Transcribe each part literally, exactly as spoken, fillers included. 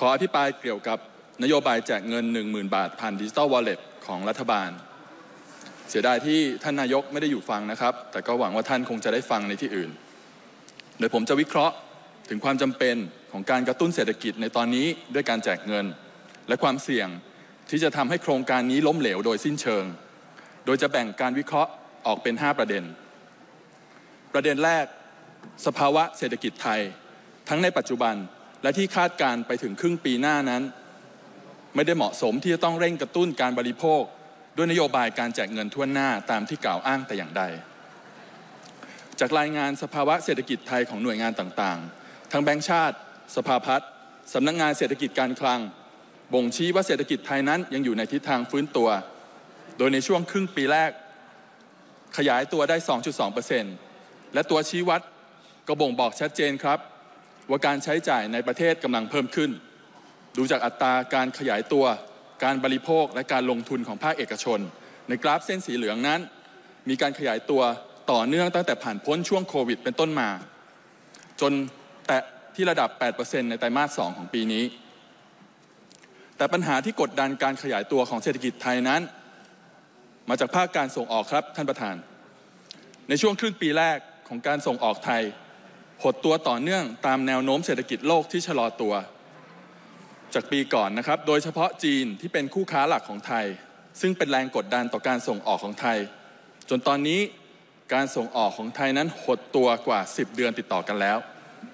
ขออภิปรายเกี่ยวกับนโยบายแจกเงิน หนึ่งหมื่น บาทผ่านดิจิทัลวอลเล็ตของรัฐบาลเสียดายที่ท่านนายกไม่ได้อยู่ฟังนะครับแต่ก็หวังว่าท่านคงจะได้ฟังในที่อื่นโดยผมจะวิเคราะห์ถึงความจำเป็นของการกระตุ้นเศรษฐกิจในตอนนี้ด้วยการแจกเงินและความเสี่ยงที่จะทำให้โครงการนี้ล้มเหลวโดยสิ้นเชิงโดยจะแบ่งการวิเคราะห์ออกเป็นห้าประเด็นประเด็นแรกสภาวะเศรษฐกิจไทยทั้งในปัจจุบันและที่คาดการไปถึงครึ่งปีหน้านั้นไม่ได้เหมาะสมที่จะต้องเร่งกระตุ้นการบริโภคด้วยนโยบายการแจกเงินทั่วหน้าตามที่กล่าวอ้างแต่อย่างใดจากรายงานสภาวะเศรษฐกิจไทยของหน่วยงานต่างๆทั้งแบงก์ชาติสภาพัฒน์สำนักงานเศรษฐกิจการคลังบ่งชี้ว่าเศรษฐกิจไทยนั้นยังอยู่ในทิศทางฟื้นตัวโดยในช่วงครึ่งปีแรกขยายตัวได้ สองจุดสองเปอร์เซ็นต์ และตัวชี้วัดก็บ่งบอกชัดเจนครับว่าการใช้จ่ายในประเทศกำลังเพิ่มขึ้นดูจากอัตราการขยายตัวการบริโภคและการลงทุนของภาคเอกชนในกราฟเส้นสีเหลืองนั้นมีการขยายตัวต่อเนื่องตั้งแต่ผ่านพ้นช่วงโควิดเป็นต้นมาจนแตะที่ระดับ แปดเปอร์เซ็นต์ ในไตรมาสสองของปีนี้แต่ปัญหาที่กดดันการขยายตัวของเศรษฐกิจไทยนั้นมาจากภาคการส่งออกครับท่านประธานในช่วงครึ่งปีแรกของการส่งออกไทยหดตัวต่อเนื่องตามแนวโน้มเศรษฐกิจโลกที่ชะลอตัวจากปีก่อนนะครับโดยเฉพาะจีนที่เป็นคู่ค้าหลักของไทยซึ่งเป็นแรงกดดันต่อการส่งออกของไทยจนตอนนี้การส่งออกของไทยนั้นหดตัวกว่าสิบเดือนติดต่อกันแล้ว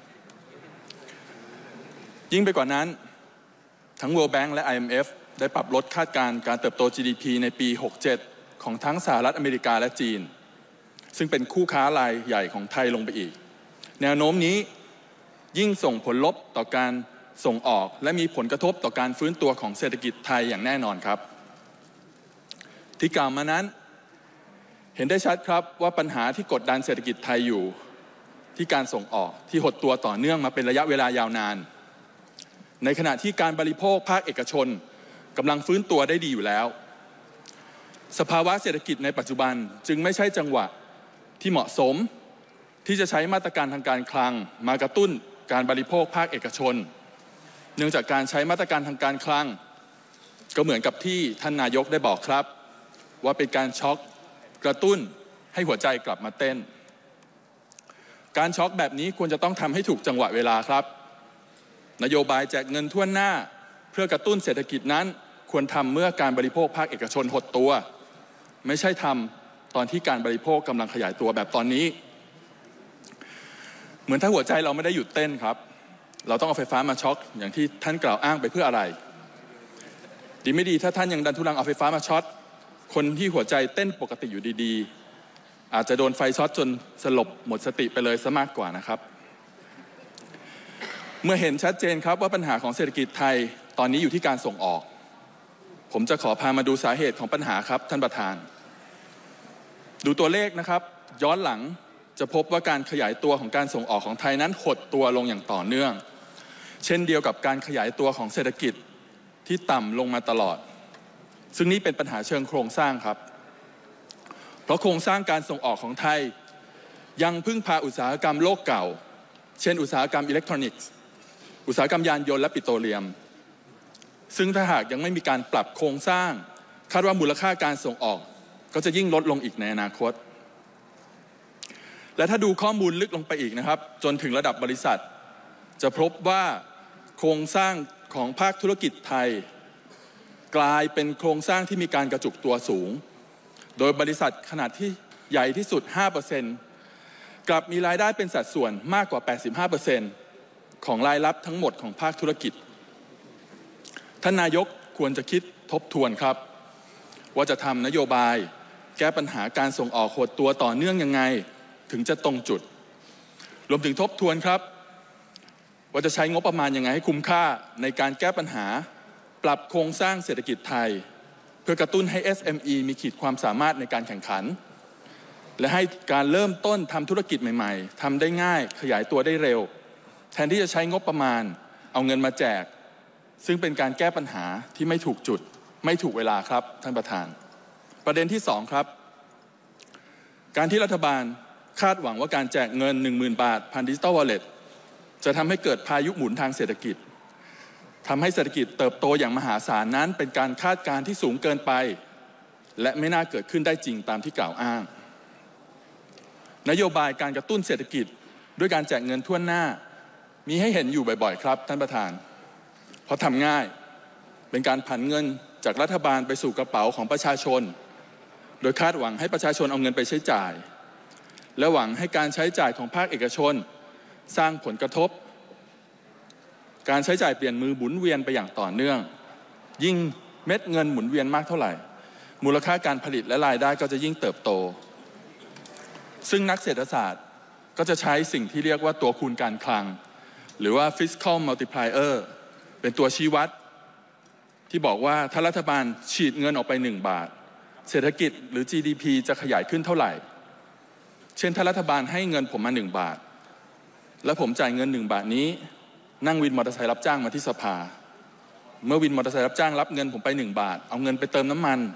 ยิ่งไปกว่านั้นทั้ง World Bank และ ไอ เอ็ม เอฟ ได้ปรับลดคาดการณ์การเติบโต จี ดี พี ในปี หกเจ็ด ของทั้งสหรัฐอเมริกาและจีนซึ่งเป็นคู่ค้ารายใหญ่ของไทยลงไปอีกแนวโน้มนี้ยิ่งส่งผลลบต่อการส่งออกและมีผลกระทบต่อการฟื้นตัวของเศรษฐกิจไทยอย่างแน่นอนครับที่กล่าวมานั้นเห็นได้ชัดครับว่าปัญหาที่กดดันเศรษฐกิจไทยอยู่ที่การส่งออกที่หดตัวต่อเนื่องมาเป็นระยะเวลายาวนานในขณะที่การบริโภคภาคเอกชนกำลังฟื้นตัวได้ดีอยู่แล้วสภาวะเศรษฐกิจในปัจจุบันจึงไม่ใช่จังหวะที่เหมาะสมที่จะใช้มาตรการทางการคลังมากระตุ้นการบริโภคภาคเอกชนเนื่องจากการใช้มาตรการทางการคลังก็เหมือนกับที่ท่านนายกได้บอกครับว่าเป็นการช็อคกระตุ้นให้หัวใจกลับมาเต้นการช็อคแบบนี้ควรจะต้องทำให้ถูกจังหวะเวลาครับนโยบายแจกเงินทั่วหน้าเพื่อกระตุ้นเศรษฐกิจนั้นควรทำเมื่อการบริโภคภาคเอกชนหดตัวไม่ใช่ทำตอนที่การบริโภคกำลังขยายตัวแบบตอนนี้เหมือนถ้าหัวใจเราไม่ได้หยุดเต้นครับเราต้องเอาไฟฟ้ามาช็อคอย่างที่ท่านกล่าวอ้างไปเพื่ออะไรดีไม่ดีถ้าท่านยังดันทุรังเอาไฟฟ้ามาช็อตคนที่หัวใจเต้นปกติอยู่ดีๆอาจจะโดนไฟช็อตจนสลบหมดสติไปเลยซะมากกว่านะครับเมื่อเห็นชัดเจนครับว่าปัญหาของเศรษฐกิจไทยตอนนี้อยู่ที่การส่งออกผมจะขอพามาดูสาเหตุของปัญหาครับท่านประธานดูตัวเลขนะครับย้อนหลังจะพบว่าการขยายตัวของการส่งออกของไทยนั้นหดตัวลงอย่างต่อเนื่องเช่นเดียวกับการขยายตัวของเศรษฐกิจที่ต่ำลงมาตลอดซึ่งนี่เป็นปัญหาเชิงโครงสร้างครับเพราะโครงสร้างการส่งออกของไทยยังพึ่งพาอุตสาหกรรมโลกเก่าเช่นอุตสาหกรรมอิเล็กทรอนิกส์อุตสาหกรรมยานยนต์และปิโตรเลียมซึ่งถ้าหากยังไม่มีการปรับโครงสร้างคาดว่ามูลค่าการส่งออกก็จะยิ่งลดลงอีกในอนาคตและถ้าดูข้อมูลลึกลงไปอีกนะครับจนถึงระดับบริษัทจะพบว่าโครงสร้างของภาคธุรกิจไทยกลายเป็นโครงสร้างที่มีการกระจุกตัวสูงโดยบริษัทขนาดที่ใหญ่ที่สุด ห้าเปอร์เซ็นต์ กลับมีรายได้เป็นสัดส่วนมากกว่า แปดสิบห้าเปอร์เซ็นต์ ของรายรับทั้งหมดของภาคธุรกิจท่านนายกควรจะคิดทบทวนครับว่าจะทำนโยบายแก้ปัญหาการส่งออกหดตัวต่อเนื่องยังไงถึงจะตรงจุดรวมถึงทบทวนครับว่าจะใช้งบประมาณยังไงให้คุ้มค่าในการแก้ปัญหาปรับโครงสร้างเศรษฐกิจไทยเพื่อกระตุ้นให้ เอส เอ็ม อี มีขีดความสามารถในการแข่งขันและให้การเริ่มต้นทำธุรกิจใหม่ๆทำได้ง่ายขยายตัวได้เร็วแทนที่จะใช้งบประมาณเอาเงินมาแจกซึ่งเป็นการแก้ปัญหาที่ไม่ถูกจุดไม่ถูกเวลาครับท่านประธานประเด็นที่สองครับการที่รัฐบาลคาดหวังว่าการแจกเงิน หนึ่งหมื่น บาทผ่านดิจิทัลวอลเล็ตจะทำให้เกิดพายุหมุนทางเศรษฐกิจทำให้เศรษฐกิจเติบโตอย่างมหาศาลนั้นเป็นการคาดการณ์ที่สูงเกินไปและไม่น่าเกิดขึ้นได้จริงตามที่กล่าวอ้างนโยบายการกระตุ้นเศรษฐกิจด้วยการแจกเงินทั่วหน้ามีให้เห็นอยู่บ่อยๆครับท่านประธานเพราะทำง่ายเป็นการผันเงินจากรัฐบาลไปสู่กระเป๋าของประชาชนโดยคาดหวังให้ประชาชนเอาเงินไปใช้จ่ายและหวังให้การใช้จ่ายของภาคเอกชนสร้างผลกระทบการใช้จ่ายเปลี่ยนมือหมุนเวียนไปอย่างต่อเนื่องยิ่งเม็ดเงินหมุนเวียนมากเท่าไหร่มูลค่าการผลิตและรายได้ก็จะยิ่งเติบโตซึ่งนักเศรษฐศาสตร์ก็จะใช้สิ่งที่เรียกว่าตัวคูณการคลังหรือว่า fiscal multiplier เป็นตัวชี้วัดที่บอกว่าถ้ารัฐบาลฉีดเงินออกไปหนึ่งบาทเศรษฐกิจหรือ จี ดี พี จะขยายขึ้นเท่าไหร่เช่นถ้ารัฐบาลให้เงินผมมาหนึ่งบาทแล้วผมจ่ายเงินหนึ่งบาทนี้นั่งวินมอเตอร์ไซค์รับจ้างมาที่สภาเมื่อวินมอเตอร์ไซค์รับจ้างรับเงินผมไปหนึ่งบาทเอาเงินไปเติมน้ำมัน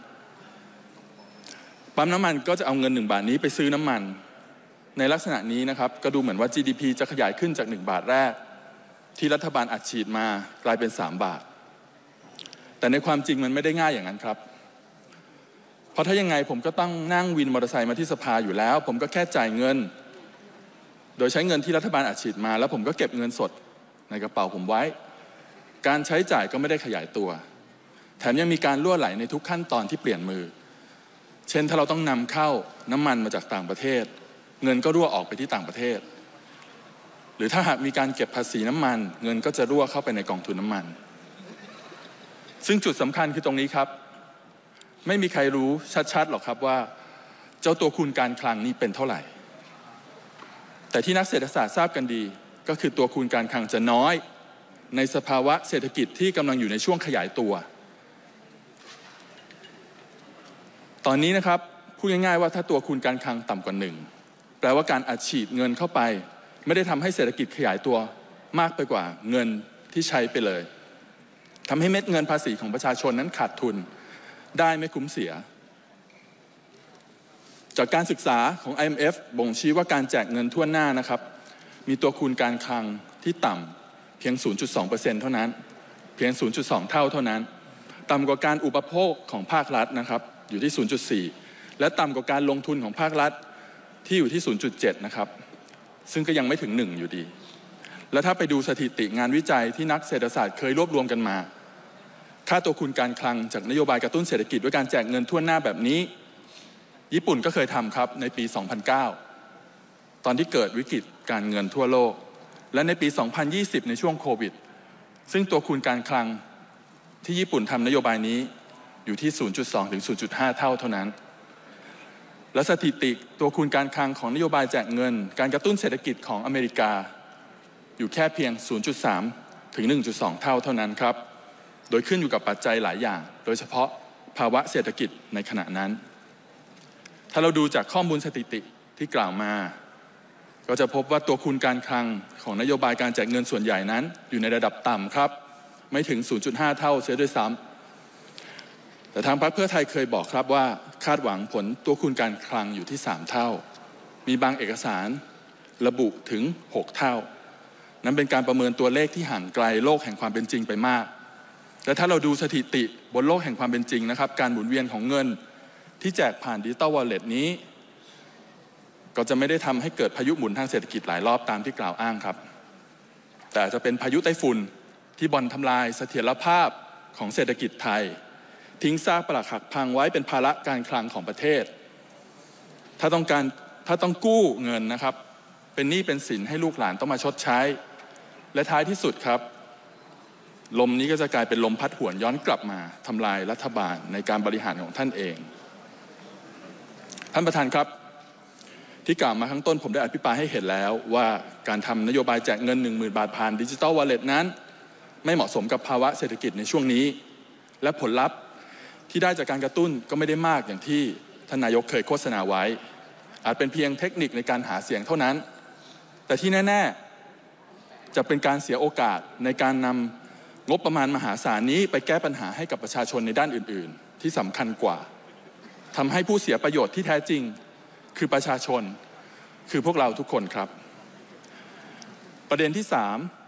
ปั๊มน้ำมันก็จะเอาเงินหนึ่งบาทนี้ไปซื้อน้ำมันในลักษณะนี้นะครับก็ดูเหมือนว่า จี ดี พี จะขยายขึ้นจากหนึ่งบาทแรกที่รัฐบาลอัดฉีดมากลายเป็นสามบาทแต่ในความจริงมันไม่ได้ง่ายอย่างนั้นครับเพราะถ้ายังไงผมก็ต้องนั่งวินมอเตอร์ไซค์มาที่สภาอยู่แล้วผมก็แค่จ่ายเงินโดยใช้เงินที่รัฐบาลอัดฉีดมาแล้วผมก็เก็บเงินสดในกระเป๋าผมไว้การใช้จ่ายก็ไม่ได้ขยายตัวแถมยังมีการรั่วไหลในทุกขั้นตอนที่เปลี่ยนมือเช่นถ้าเราต้องนำเข้าน้ำมันมาจากต่างประเทศเงินก็รั่วออกไปที่ต่างประเทศหรือถ้าหากมีการเก็บภาษีน้ำมันเงินก็จะรั่วเข้าไปในกองทุนน้ำมันซึ่งจุดสำคัญคือตรงนี้ครับไม่มีใครรู้ชัดๆหรอกครับว่าเจ้าตัวคูณการคลังนี้เป็นเท่าไหร่แต่ที่นักเศรษฐศาสตร์ทราบกันดีก็คือตัวคูณการคลังจะน้อยในสภาวะเศรษฐกิจที่กำลังอยู่ในช่วงขยายตัวตอนนี้นะครับพูดง่ายๆว่าถ้าตัวคูณการคลังต่ำกว่าหนึ่งแปลว่าการอัดฉีดเงินเข้าไปไม่ได้ทำให้เศรษฐกิจขยายตัวมากไปกว่าเงินที่ใช้ไปเลยทำให้เม็ดเงินภาษีของประชาชนนั้นขาดทุนได้ไม่คุ้มเสียจากการศึกษาของ ไอ เอ็ม เอฟ บ่งชี้ว่าการแจกเงินทั่วหน้านะครับมีตัวคูณการคลังที่ต่ำเพียง ศูนย์จุดสองเปอร์เซ็นต์ เท่านั้นเพียง ศูนย์จุดสอง เท่าเท่านั้นต่ำกว่าการอุปโภคของภาครัฐนะครับอยู่ที่ ศูนย์จุดสี่ และต่ำกว่าการลงทุนของภาครัฐที่อยู่ที่ ศูนย์จุดเจ็ด นะครับซึ่งก็ยังไม่ถึงหนึ่งอยู่ดีและถ้าไปดูสถิติงานวิจัยที่นักเศรษฐศาสตร์เคยรวบรวมกันมาค่าตัวคูณการคลังจากนโยบายกระตุ้นเศรษฐกิจด้วยการแจกเงินทั่วหน้าแบบนี้ญี่ปุ่นก็เคยทำครับในปี สองพันเก้า ตอนที่เกิดวิกฤตการเงินทั่วโลกและในปี สองพันยี่สิบ ในช่วงโควิดซึ่งตัวคูณการคลังที่ญี่ปุ่นทำนโยบายนี้อยู่ที่ ศูนย์จุดสอง ถึง ศูนย์จุดห้า เท่าเท่านั้นและสถิติตัวคูณการคลังของนโยบายแจกเงินการกระตุ้นเศรษฐกิจของอเมริกาอยู่แค่เพียง ศูนย์จุดสาม ถึง หนึ่งจุดสอง เท่าเท่านั้นครับโดยขึ้นอยู่กับปัจจัยหลายอย่างโดยเฉพาะภาวะเศรษฐกิจในขณะนั้นถ้าเราดูจากข้อมูลสถิติที่กล่าวมาก็จะพบว่าตัวคูณการคลังของนโยบายการแจกเงินส่วนใหญ่นั้นอยู่ในระดับต่ำครับไม่ถึง ศูนย์จุดห้า เท่าเสียด้วยซ้ำแต่ทางพรรคเพื่อไทยเคยบอกครับว่าคาดหวังผลตัวคูณการคลังอยู่ที่สามเท่ามีบางเอกสารระบุถึงหกเท่านั้นเป็นการประเมินตัวเลขที่ห่างไกลโลกแห่งความเป็นจริงไปมากและถ้าเราดูสถิติบนโลกแห่งความเป็นจริงนะครับการหมุนเวียนของเงินที่แจกผ่านดิจิตอลวอลเล็ตนี้ก็จะไม่ได้ทำให้เกิดพายุหมุนทางเศรษฐกิจหลายรอบตามที่กล่าวอ้างครับแต่อาจจะเป็นพายุไต้ฝุ่นที่บ่อนทำลายเสถียรภาพของเศรษฐกิจไทยทิ้งซากปรักหักพังไว้เป็นภาระการคลังของประเทศถ้าต้องการถ้าต้องกู้เงินนะครับเป็นหนี้เป็นสินให้ลูกหลานต้องมาชดใช้และท้ายที่สุดครับลมนี้ก็จะกลายเป็นลมพัดหวนย้อนกลับมาทำลายรัฐบาลในการบริหารของท่านเองท่านประธานครับที่กล่าวมาข้างต้นผมได้อภิปรายให้เห็นแล้วว่าการทำนโยบายแจกเงิน หนึ่งหมื่น บาทผ่านดิจิทัลวอลเล็ตนั้นไม่เหมาะสมกับภาวะเศรษฐกิจในช่วงนี้และผลลัพธ์ที่ได้จากการกระตุ้นก็ไม่ได้มากอย่างที่ท่านนายกเคยโฆษณาไว้อาจเป็นเพียงเทคนิคในการหาเสียงเท่านั้นแต่ที่แน่ๆจะเป็นการเสียโอกาสในการนำงบประมาณมหาศาลนี้ไปแก้ปัญหาให้กับประชาชนในด้านอื่นๆที่สำคัญกว่าทำให้ผู้เสียประโยชน์ที่แท้จริงคือประชาชนคือพวกเราทุกคนครับประเด็นที่สาม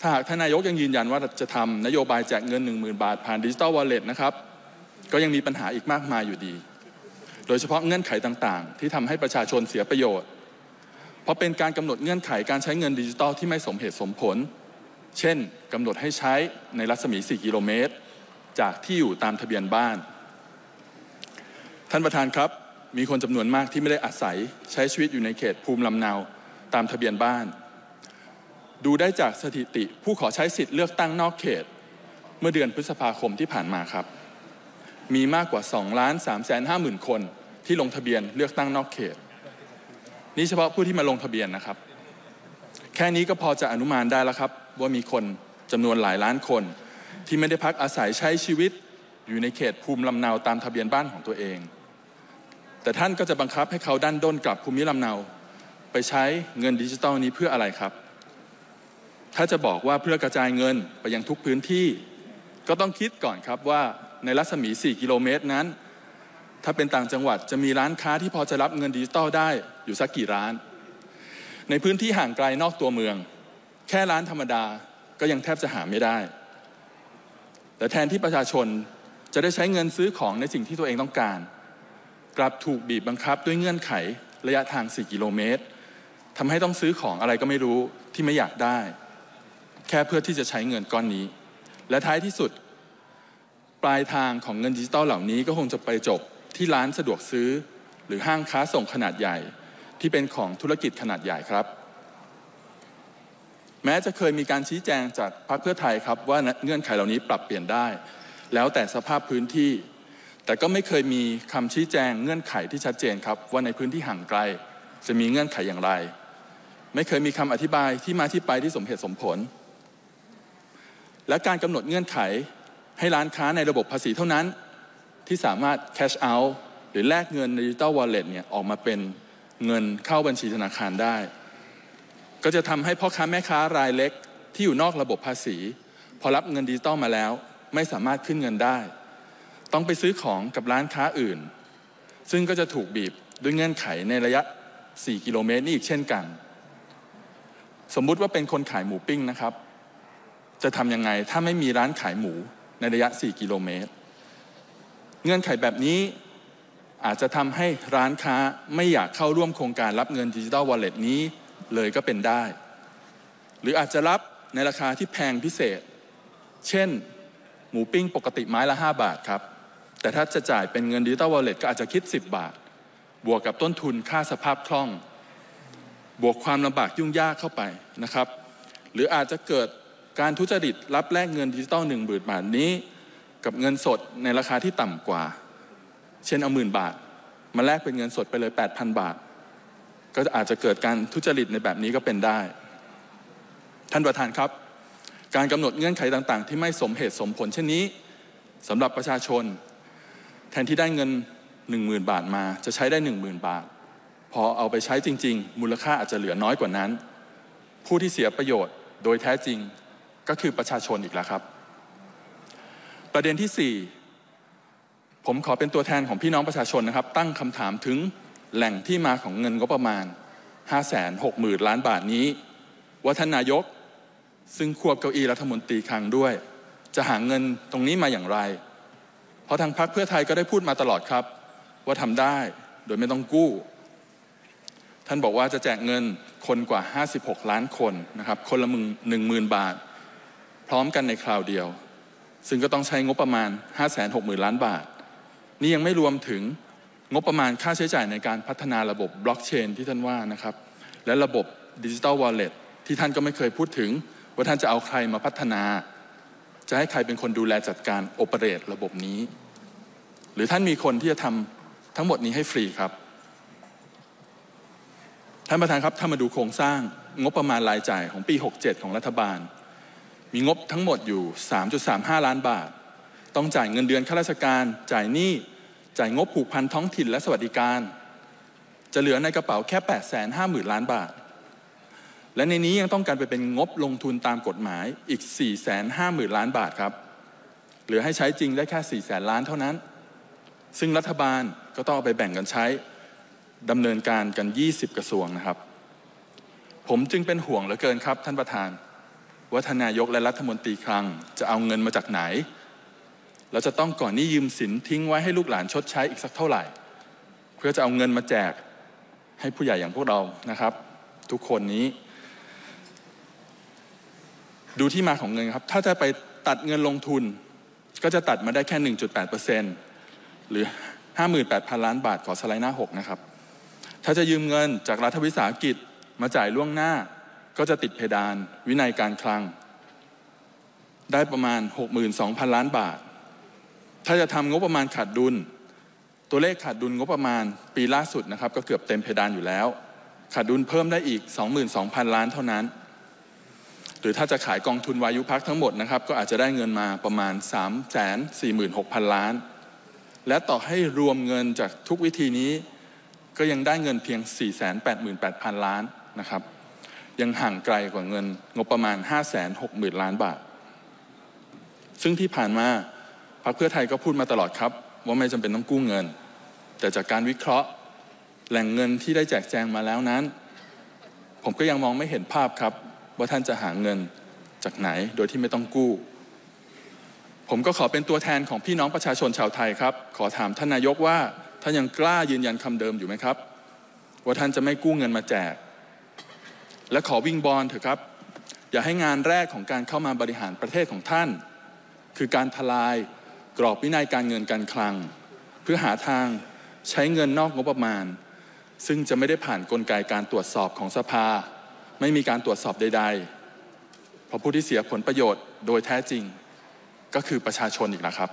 ถ้าหากท่านนายกยังยืนยันว่าจะทำนโยบายแจกเงิน หนึ่งหมื่น บาทผ่านดิจิทัลวอลเล็ตนะครับก็ยังมีปัญหาอีกมากมายอยู่ดีโดยเฉพาะเงื่อนไขต่างๆที่ทำให้ประชาชนเสียประโยชน์เพราะเป็นการกำหนดเงื่อนไขการใช้เงินดิจิทัลที่ไม่สมเหตุสมผลเช่นกำหนดให้ใช้ในรัศมีสี่กิโลเมตรจากที่อยู่ตามทะเบียนบ้านท่านประธานครับมีคนจำนวนมากที่ไม่ได้อาศัยใช้ชีวิตอยู่ในเขตภูมิลำเนาตามทะเบียนบ้านดูได้จากสถิติผู้ขอใช้สิทธิ์เลือกตั้งนอกเขตเมื่อเดือนพฤษภาคมที่ผ่านมาครับมีมากกว่า สองล้านสามแสนห้าหมื่น คนที่ลงทะเบียนเลือกตั้งนอกเขตนี่เฉพาะผู้ที่มาลงทะเบียนนะครับแค่นี้ก็พอจะอนุมานได้แล้วครับว่ามีคนจำนวนหลายล้านคนที่ไม่ได้พักอาศัยใช้ชีวิตอยู่ในเขตภูมิลำเนาตามทะเบียนบ้านของตัวเองแต่ท่านก็จะบังคับให้เขาดันด้นกลับภูมิลำเนาไปใช้เงินดิจิทัลนี้เพื่ออะไรครับถ้าจะบอกว่าเพื่อกระจายเงินไปยังทุกพื้นที่ก็ต้องคิดก่อนครับว่าในรัศมีสี่กิโลเมตรนั้นถ้าเป็นต่างจังหวัดจะมีร้านค้าที่พอจะรับเงินดิจิทัลได้อยู่สักกี่ร้านในพื้นที่ห่างไกลนอกตัวเมืองแค่ร้านธรรมดาก็ยังแทบจะหาไม่ได้แต่แทนที่ประชาชนจะได้ใช้เงินซื้อของในสิ่งที่ตัวเองต้องการกลับถูกบีบบังคับด้วยเงื่อนไขระยะทางสี่กิโลเมตรทำให้ต้องซื้อของอะไรก็ไม่รู้ที่ไม่อยากได้แค่เพื่อที่จะใช้เงินก้อนนี้และท้ายที่สุดปลายทางของเงินดิจิทัลเหล่านี้ก็คงจะไปจบที่ร้านสะดวกซื้อหรือห้างค้าส่งขนาดใหญ่ที่เป็นของธุรกิจขนาดใหญ่ครับแม้จะเคยมีการชี้แจงจากพรรคเพื่อไทยครับว่าเงื่อนไขเหล่านี้ปรับเปลี่ยนได้แล้วแต่สภาพพื้นที่แต่ก็ไม่เคยมีคำชี้แจงเงื่อนไขที่ชัดเจนครับว่าในพื้นที่ห่างไกลจะมีเงื่อนไขอย่างไรไม่เคยมีคำอธิบายที่มาที่ไปที่สมเหตุสมผลและการกำหนดเงื่อนไขให้ร้านค้าในระบบภาษีเท่านั้นที่สามารถ cash out หรือแลกเงิน Digital Wallet เนี่ยออกมาเป็นเงินเข้าบัญชีธนาคารได้ก็จะทำให้พ่อค้าแม่ค้ารายเล็กที่อยู่นอกระบบภาษีพอรับเงินดิจิตอลมาแล้วไม่สามารถขึ้นเงินได้ต้องไปซื้อของกับร้านค้าอื่นซึ่งก็จะถูกบีบด้วยเงื่อนไขในระยะสี่กิโลเมตรนี่อีกเช่นกันสมมุติว่าเป็นคนขายหมูปิ้งนะครับจะทำยังไงถ้าไม่มีร้านขายหมูในระยะสี่กิโลเมตรเงื่อนไขแบบนี้อาจจะทำให้ร้านค้าไม่อยากเข้าร่วมโครงการรับเงินดิจิทัลวอลเล็ตนี้เลยก็เป็นได้หรืออาจจะรับในราคาที่แพงพิเศษเช่นหมูปิ้งปกติไม้ละห้าบาทครับแต่ถ้าจะจ่ายเป็นเงินดิจิทัลวอลเล็ตก็อาจจะคิดสิบบาทบวกกับต้นทุนค่าสภาพคล่องบวกความลำบากยุ่งยากเข้าไปนะครับหรืออาจจะเกิดการทุจริตรับแลกเงินดิจิทัลหนึ่งหมื่นบาทนี้กับเงินสดในราคาที่ต่ำกว่าเช่นเอาหมื่นบาทมาแลกเป็นเงินสดไปเลย แปดพัน บาทก็อาจจะเกิดการทุจริตในแบบนี้ก็เป็นได้ท่านประธานครับการกำหนดเงื่อนไขต่างๆที่ไม่สมเหตุสมผลเช่นนี้สำหรับประชาชนแทนที่ได้เงิน หนึ่งหมื่น บาทมาจะใช้ได้ หนึ่งหมื่น บาทพอเอาไปใช้จริงๆมูลค่าอาจจะเหลือน้อยกว่านั้นผู้ที่เสียประโยชน์โดยแท้จริงก็คือประชาชนอีกแล้วครับประเด็นที่สี่ผมขอเป็นตัวแทนของพี่น้องประชาชนนะครับตั้งคำถามถึงแหล่งที่มาของเงินงบประมาณ ห้าแสนหกหมื่น ล้านบาทนี้ว่าท่านนายกซึ่งควบเก้าอี้รัฐมนตรีคลังด้วยจะหาเงินตรงนี้มาอย่างไรเพราะทางพรรคเพื่อไทยก็ได้พูดมาตลอดครับว่าทำได้โดยไม่ต้องกู้ท่านบอกว่าจะแจกเงินคนกว่าห้าสิบหกล้านคนนะครับคนละหนึ่งหมื่น บาทพร้อมกันในคราวเดียวซึ่งก็ต้องใช้งบประมาณ ห้าแสนหกหมื่น ล้านบาทนี่ยังไม่รวมถึงงบประมาณค่าใช้จ่ายในการพัฒนาระบบบล็อกเชนที่ท่านว่านะครับและระบบดิจิทัลวอลเล็ตที่ท่านก็ไม่เคยพูดถึงว่าท่านจะเอาใครมาพัฒนาจะให้ใครเป็นคนดูแลจัดการโอเปเรตระบบนี้หรือท่านมีคนที่จะทำทั้งหมดนี้ให้ฟรีครับท่านประธานครับถ้ามาดูโครงสร้างงบประมาณรายจ่ายของปีหกเจ็ดของรัฐบาลมีงบทั้งหมดอยู่ สามจุดสามห้า ล้านบาทต้องจ่ายเงินเดือนข้าราชการจ่ายหนี้จ่ายงบผูกพันท้องถิ่นและสวัสดิการจะเหลือในกระเป๋าแค่ แปดแสนห้าหมื่น ล้านบาทและในนี้ยังต้องการไปเป็นงบลงทุนตามกฎหมายอีก สี่แสนห้าหมื่น ล้านบาทครับเหลือให้ใช้จริงได้แค่ สี่แสน ล้านเท่านั้นซึ่งรัฐบาลก็ต้องเอาไปแบ่งกันใช้ดำเนินการกันยี่สิบกระทรวงนะครับผมจึงเป็นห่วงเหลือเกินครับท่านประธานว่าทานนายกและรัฐมนตรีคลังจะเอาเงินมาจากไหนเราจะต้องก่อนหนี้ยืมสินทิ้งไว้ให้ลูกหลานชดใช้อีกสักเท่าไหร่เพื่อจะเอาเงินมาแจกให้ผู้ใหญ่อย่างพวกเรานะครับทุกคนนี้ดูที่มาของเงินครับถ้าจะไปตัดเงินลงทุนก็จะตัดมาได้แค่ หนึ่งจุดแปดเปอร์เซ็นต์ หรือ ห้าหมื่นแปดพัน ล้านบาทขอสไลด์หน้าหกนะครับถ้าจะยืมเงินจากรัฐวิสาหกิจมาจ่ายล่วงหน้าก็จะติดเพดานวินัยการคลังได้ประมาณ หกหมื่นสองพัน ล้านบาทถ้าจะทำงบประมาณขาดดุลตัวเลขขาดดุลงบประมาณปีล่าสุดนะครับก็เกือบเต็มเพดานอยู่แล้วขาดดุลเพิ่มได้อีก สองหมื่นสองพัน ล้านเท่านั้นหรือถ้าจะขายกองทุนวายุพักทั้งหมดนะครับก็อาจจะได้เงินมาประมาณ สามแสนสี่หมื่นหกพัน ล้านและต่อให้รวมเงินจากทุกวิธีนี้ก็ยังได้เงินเพียง สี่แสนแปดหมื่นแปดพัน ล้านนะครับยังห่างไกลกว่าเงินงบประมาณ ห้าแสนหกหมื่น ล้านบาทซึ่งที่ผ่านมาพรรคเพื่อไทยก็พูดมาตลอดครับว่าไม่จำเป็นต้องกู้เงินแต่จากการวิเคราะห์แหล่งเงินที่ได้แจกแจงมาแล้วนั้นผมก็ยังมองไม่เห็นภาพครับว่าท่านจะหาเงินจากไหนโดยที่ไม่ต้องกู้ผมก็ขอเป็นตัวแทนของพี่น้องประชาชนชาวไทยครับขอถามท่านนายกว่าท่านยังกล้ายืนยันคำเดิมอยู่ไหมครับว่าท่านจะไม่กู้เงินมาแจกและขอวิงบอลเถอะครับอย่าให้งานแรกของการเข้ามาบริหารประเทศของท่านคือการทลายกรอบวินัยการเงินการคลังเพื่อหาทางใช้เงินนอกงบประมาณซึ่งจะไม่ได้ผ่านกลไกการตรวจสอบของสภาไม่มีการตรวจสอบใดๆเพราะผู้ที่เสียผลประโยชน์โดยแท้จริงก็คือประชาชนอีกนะครับ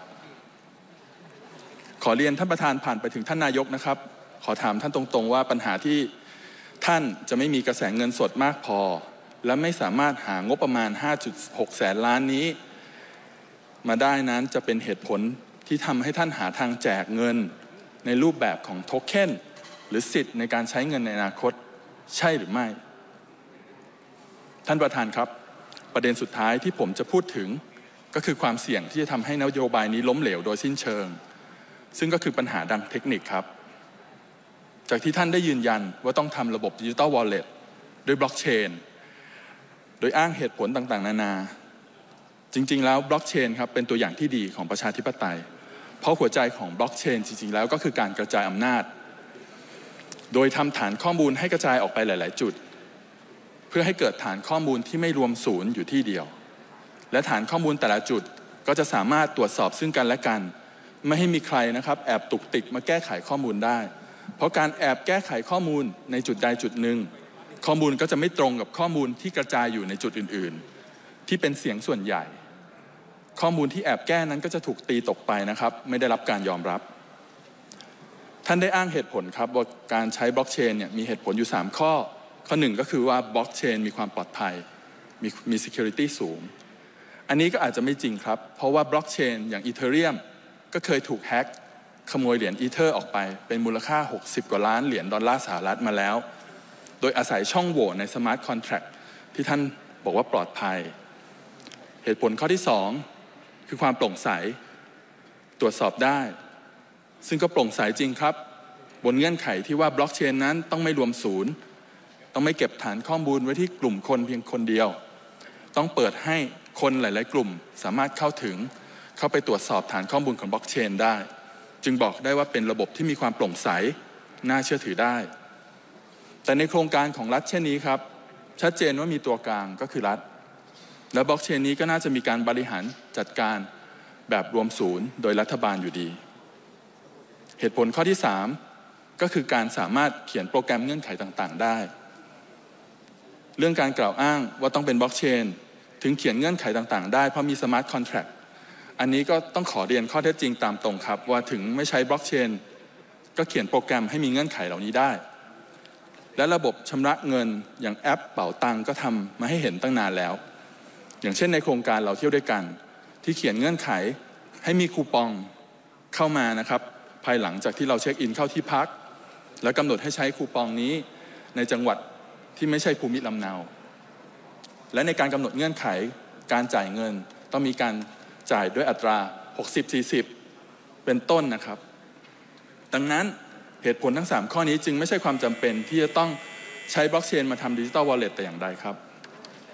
ขอเรียนท่านประธานผ่านไปถึงท่านนายกนะครับขอถามท่านตรงๆว่าปัญหาที่ท่านจะไม่มีกระแสเงินสดมากพอและไม่สามารถหางบประมาณ ห้าจุดหก แสนล้านนี้มาได้นั้นจะเป็นเหตุผลที่ทำให้ท่านหาทางแจกเงินในรูปแบบของโทเค็นหรือสิทธิ์ในการใช้เงินในอนาคตใช่หรือไม่ท่านประธานครับประเด็นสุดท้ายที่ผมจะพูดถึงก็คือความเสี่ยงที่จะทำให้นโยบายนี้ล้มเหลวโดยสิ้นเชิงซึ่งก็คือปัญหาดังเทคนิคครับจากที่ท่านได้ยืนยันว่าต้องทำระบบดิจิทัลวอลเล็ตด้วยบล็อกเชนโดยอ้างเหตุผลต่างๆนานาจริงๆแล้วบล็อกเชนครับเป็นตัวอย่างที่ดีของประชาธิปไตยเพราะหัวใจของบล็อกเชนจริงๆแล้วก็คือการกระจายอำนาจโดยทำฐานข้อมูลให้กระจายออกไปหลายๆจุดเพื่อให้เกิดฐานข้อมูลที่ไม่รวมศูนย์อยู่ที่เดียวและฐานข้อมูลแต่ละจุดก็จะสามารถตรวจสอบซึ่งกันและกันไม่ให้มีใครนะครับแอบตุกติกมาแก้ไขข้อมูลได้เพราะการแอบแก้ไขข้อมูลในจุดใดจุดหนึ่งข้อมูลก็จะไม่ตรงกับข้อมูลที่กระจายอยู่ในจุดอื่นๆที่เป็นเสียงส่วนใหญ่ข้อมูลที่แอบแก้นั้นก็จะถูกตีตกไปนะครับไม่ได้รับการยอมรับท่านได้อ้างเหตุผลครับว่าการใช้บล็อกเชนเนี่ยมีเหตุผลอยู่สามข้อข้อหนึ่งก็คือว่าบล็อกเชนมีความปลอดภัยมีมี security สูงอันนี้ก็อาจจะไม่จริงครับเพราะว่าบล็อกเชนอย่างอีเธเรียมก็เคยถูกแฮ็กขโมยเหรียญอีเธอร์ออกไปเป็นมูลค่าหกสิบกว่าล้านเหรียญดอลลาร์สหรัฐมาแล้วโดยอาศัยช่องโหว่ในสมาร์ทคอนแทรคที่ท่านบอกว่าปลอดภัยเหตุผลข้อที่สองคือความโปร่งใสตรวจสอบได้ซึ่งก็โปร่งใสจริงครับบนเงื่อนไขที่ว่าบล็อกเชนนั้นต้องไม่รวมศูนย์ต้องไม่เก็บฐานข้อมูลไว้ที่กลุ่มคนเพียงคนเดียวต้องเปิดให้คนหลายๆกลุ่มสามารถเข้าถึงเข้าไปตรวจสอบฐานข้อมูลของบล็อกเชนได้จึงบอกได้ว่าเป็นระบบที่มีความโปร่งใสน่าเชื่อถือได้แต่ในโครงการของรัฐเช่นนี้ครับชัดเจนว่ามีตัวกลางก็คือรัฐและบล็อกเชนนี้ก็น่าจะมีการบริหารจัดการแบบรวมศูนย์โดยรัฐบาลอยู่ดีเหตุผลข้อที่สามก็คือการสามารถเขียนโปรแกรมเงื่อนไขต่างๆได้เรื่องการกล่าวอ้างว่าต้องเป็นบล็อกเชนถึงเขียนเงื่อนไขต่างๆได้เพราะมีสมาร์ทคอนแทรคอันนี้ก็ต้องขอเรียนข้อเท็จจริงตามตรงครับว่าถึงไม่ใช้บล็อกเชนก็เขียนโปรแกรมให้มีเงื่อนไขเหล่านี้ได้และระบบชำระเงินอย่างแอปเป๋าตังก็ทำมาให้เห็นตั้งนานแล้วอย่างเช่นในโครงการเราเที่ยวด้วยกันที่เขียนเงื่อนไขให้มีคูปองเข้ามานะครับภายหลังจากที่เราเช็คอินเข้าที่พักแล้วกำหนดให้ใช้คูปองนี้ในจังหวัดที่ไม่ใช่ภูมิลำเนาและในการกำหนดเงื่อนไขการจ่ายเงินต้องมีการจ่ายด้วยอัตรา หกสิบ สี่สิบ เป็นต้นนะครับดังนั้นเหตุผลทั้งสามข้อนี้จึงไม่ใช่ความจำเป็นที่จะต้องใช้บล็อกเชนมาทำดิจิทัลวอลเล็ตแต่อย่างใดครับ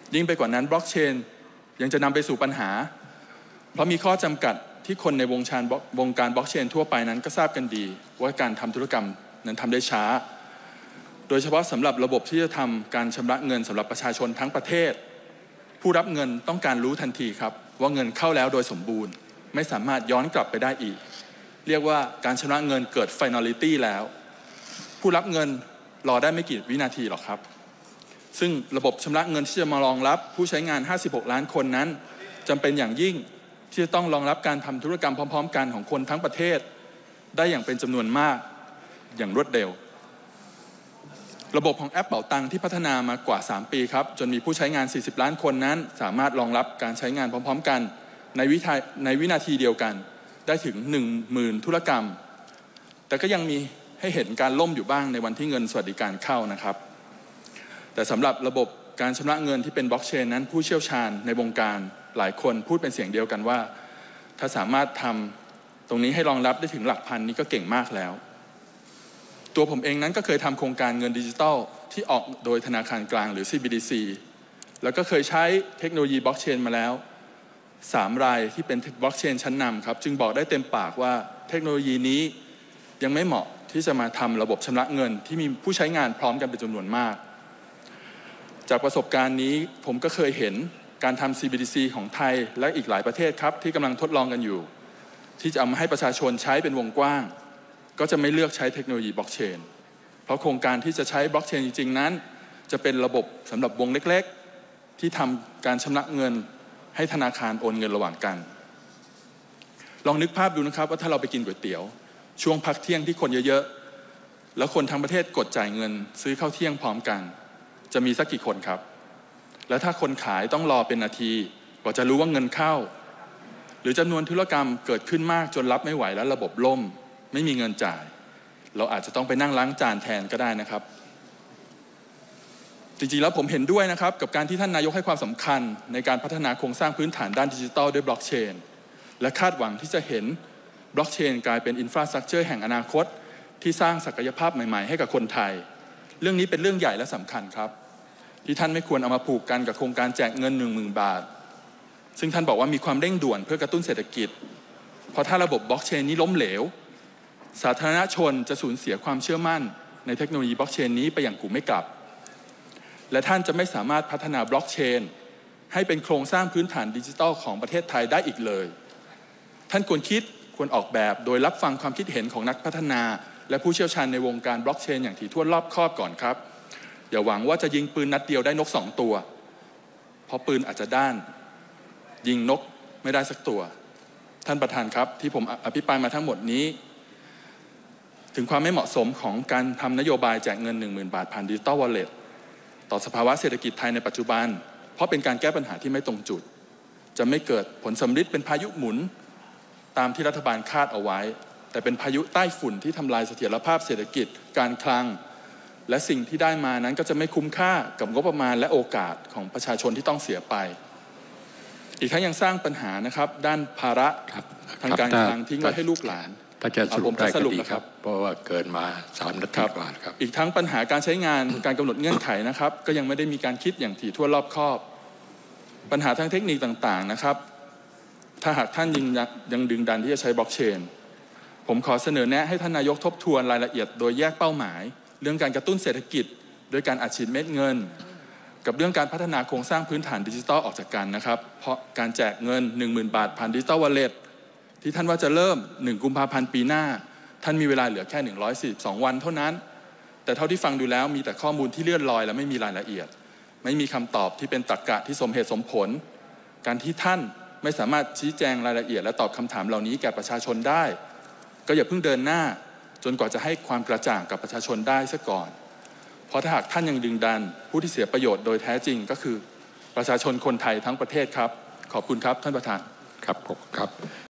ยิ่งไปกว่านั้นบล็อกเชนยังจะนำไปสู่ปัญหาเพราะมีข้อจำกัดที่คนในวงการวงการบล็อกเชนทั่วไปนั้นก็ทราบกันดีว่าการทำธุรกรรมนั้นทำได้ช้าโดยเฉพาะสำหรับระบบที่จะทำการชำระเงินสำหรับประชาชนทั้งประเทศผู้รับเงินต้องการรู้ทันทีครับว่าเงินเข้าแล้วโดยสมบูรณ์ไม่สามารถย้อนกลับไปได้อีกเรียกว่าการชำระเงินเกิด finality แล้วผู้รับเงินรอได้ไม่กี่วินาทีหรอกครับซึ่งระบบชำระเงินที่จะมารองรับผู้ใช้งานห้าสิบหกล้านคนนั้นจำเป็นอย่างยิ่งที่จะต้องรองรับการทำธุรกรรมพร้อมๆกันของคนทั้งประเทศได้อย่างเป็นจำนวนมากอย่างรวดเร็วระบบของแอปเป๋าตังที่พัฒนามากว่าสามปีครับจนมีผู้ใช้งานสี่สิบล้านคนนั้นสามารถรองรับการใช้งานพร้อมๆกันในวิธีในวินาทีเดียวกันได้ถึง หนึ่งหมื่น ธุรกรรมแต่ก็ยังมีให้เห็นการล่มอยู่บ้างในวันที่เงินสวัสดิการเข้านะครับแต่สำหรับระบบการชำระเงินที่เป็นบล็อกเชนนั้นผู้เชี่ยวชาญในวงการหลายคนพูดเป็นเสียงเดียวกันว่าถ้าสามารถทำตรงนี้ให้รองรับได้ถึงหลักพันนี่ก็เก่งมากแล้วตัวผมเองนั้นก็เคยทำโครงการเงินดิจิทัลที่ออกโดยธนาคารกลางหรือ ซี บี ดี ซี แล้วก็เคยใช้เทคโนโลยีบล็อกเชนมาแล้วสามรายที่เป็นบล็อกเชนชั้นนำครับจึงบอกได้เต็มปากว่าเทคโนโลยีนี้ยังไม่เหมาะที่จะมาทำระบบชำระเงินที่มีผู้ใช้งานพร้อมกันเป็นจำนวนมากจากประสบการณ์นี้ผมก็เคยเห็นการทำ ซี บี ดี ซี ของไทยและอีกหลายประเทศครับที่กำลังทดลองกันอยู่ที่จะเอามาให้ประชาชนใช้เป็นวงกว้างก็จะไม่เลือกใช้เทคโนโลยีบล็อกเชนเพราะโครงการที่จะใช้บล็อกเชนจริงๆนั้นจะเป็นระบบสำหรับวงเล็กๆที่ทำการชำระเงินให้ธนาคารโอนเงินระหว่างกันลองนึกภาพดูนะครับว่าถ้าเราไปกินก๋วยเตี๋ยวช่วงพักเที่ยงที่คนเยอะๆแล้วคนทั้งประเทศกดจ่ายเงินซื้อข้าวเที่ยงพร้อมกันจะมีสักกี่คนครับแล้วถ้าคนขายต้องรอเป็นนาทีกว่าจะรู้ว่าเงินเข้าหรือจำนวนธุรกรรมเกิดขึ้นมากจนรับไม่ไหวแล้วระบบล่มไม่มีเงินจ่ายเราอาจจะต้องไปนั่งล้างจานแทนก็ได้นะครับจริงๆแล้วผมเห็นด้วยนะครับกับการที่ท่านนายกให้ความสำคัญในการพัฒนาโครงสร้างพื้นฐานด้านดิจิทัลด้วยบล็อกเชนและคาดหวังที่จะเห็นบล็อกเชนกลายเป็นอินฟราสตรัคเจอร์แห่งอนาคตที่สร้างศักยภาพใหม่ๆให้กับคนไทยเรื่องนี้เป็นเรื่องใหญ่และสำคัญครับที่ท่านไม่ควรเอามาผูกกันกับโครงการแจกเงิน หนึ่งหมื่น บาทซึ่งท่านบอกว่ามีความเร่งด่วนเพื่อกระตุ้นเศรษฐกิจเพราะถ้าระบบบล็อกเชนนี้ล้มเหลวสาธารณชนจะสูญเสียความเชื่อมั่นในเทคโนโลยีบล็อกเชนนี้ไปอย่างกูไม่กลับและท่านจะไม่สามารถพัฒนาบล็อกเชนให้เป็นโครงสร้างพื้นฐานดิจิทัลของประเทศไทยได้อีกเลยท่านควรคิดควรออกแบบโดยรับฟังความคิดเห็นของนักพัฒนาและผู้เชี่ยวชาญในวงการบล็อกเชนอย่างถี่ถ้วนรอบคอบก่อนครับอย่าหวังว่าจะยิงปืนนัดเดียวได้นกสองตัวเพราะปืนอาจจะด้านยิงนกไม่ได้สักตัวท่านประธานครับที่ผมอภิปรายมาทั้งหมดนี้ถึงความไม่เหมาะสมของการทำนโยบายแจกเงิน หนึ่งหมื่น บาทผ่านดิจิตอลวอลเล็ตต่อสภาวะเศรษฐกิจไทยในปัจจุบันเพราะเป็นการแก้ปัญหาที่ไม่ตรงจุดจะไม่เกิดผลสำลิดเป็นพายุหมุนตามที่รัฐบาลคาดเอาไว้แต่เป็นพายุใต้ฝุ่นที่ทำลายเสถียรภาพเศรษฐกิจการคลังและสิ่งที่ได้มานั้นก็จะไม่คุ้มค่ากับงบประมาณและโอกาสของประชาชนที่ต้องเสียไปอีกทั้งยังสร้างปัญหานะครับด้านภาระทางการคลังทิ้งไว้ให้ลูกหลานถ้าจะสรุปได้ก็ดีครับเพราะว่าเกินมาสามนาทีกว่าครับอีกทั้งปัญหาการใช้งานการกำหนดเงื่อนไขนะครับก็ยังไม่ได้มีการคิดอย่างถี่ถ้วนรอบคอบปัญหาทางเทคนิคต่างๆนะครับถ้าหากท่านยังยังดึงดันที่จะใช้บล็อกเชนผมขอเสนอแนะให้ท่านนายกทบทวนรายละเอียดโดยแยกเป้าหมายเรื่องการกระตุ้นเศรษฐกิจโดยการอัดฉีดเม็ดเงินกับเรื่องการพัฒนาโครงสร้างพื้นฐานดิจิทัลออกจากกันนะครับเพราะการแจกเงิน หนึ่งหมื่น บาทผ่านดิจิทัลวอลเล็ตที่ท่านว่าจะเริ่มหนึ่งกุมภาพันธ์ปีหน้าท่านมีเวลาเหลือแค่หนึ่งร้อยสี่สิบสองวันเท่านั้นแต่เท่าที่ฟังดูแล้วมีแต่ข้อมูลที่เลื่อนลอยและไม่มีรายละเอียดไม่มีคำตอบที่เป็นตรรกะที่สมเหตุสมผลการที่ท่านไม่สามารถชี้แจงรายละเอียดและตอบคำถามเหล่านี้แก่ประชาชนได้ก็อย่าเพิ่งเดินหน้าจนกว่าจะให้ความกระจ่างกับประชาชนได้ซะก่อนเพราะถ้าหากท่านยังดึงดันผู้ที่เสียประโยชน์โดยแท้จริงก็คือประชาชนคนไทยทั้งประเทศครับขอบคุณครับท่านประธานครับผมครับ